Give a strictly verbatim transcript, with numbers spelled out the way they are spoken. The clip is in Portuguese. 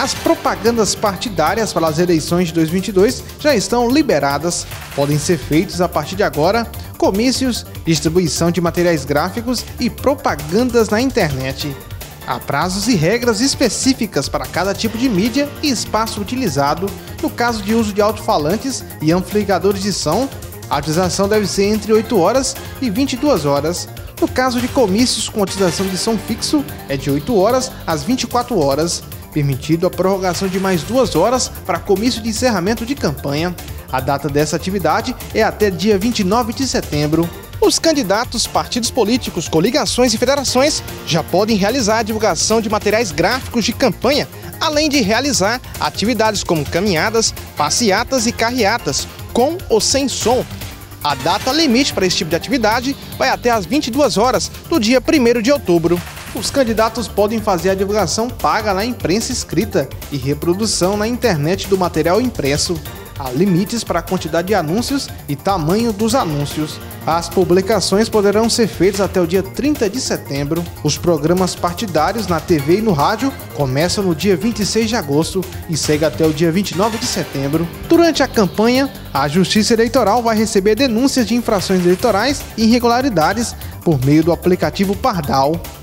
As propagandas partidárias para as eleições de dois mil e vinte e dois já estão liberadas. Podem ser feitos a partir de agora comícios, distribuição de materiais gráficos e propagandas na internet. Há prazos e regras específicas para cada tipo de mídia e espaço utilizado. No caso de uso de alto-falantes e amplificadores de som, a utilização deve ser entre oito horas e vinte e duas horas. No caso de comícios com utilização de som fixo, é de oito horas às vinte e quatro horas. Permitido a prorrogação de mais duas horas para comício de encerramento de campanha. A data dessa atividade é até dia vinte e nove de setembro. Os candidatos, partidos políticos, coligações e federações já podem realizar a divulgação de materiais gráficos de campanha, além de realizar atividades como caminhadas, passeatas e carreatas, com ou sem som. A data limite para esse tipo de atividade vai até às vinte e duas horas do dia primeiro de outubro. Os candidatos podem fazer a divulgação paga na imprensa escrita e reprodução na internet do material impresso. Há limites para a quantidade de anúncios e tamanho dos anúncios. As publicações poderão ser feitas até o dia trinta de setembro. Os programas partidários na T V e no rádio começam no dia vinte e seis de agosto e seguem até o dia vinte e nove de setembro. Durante a campanha, a Justiça Eleitoral vai receber denúncias de infrações eleitorais e irregularidades por meio do aplicativo Pardal.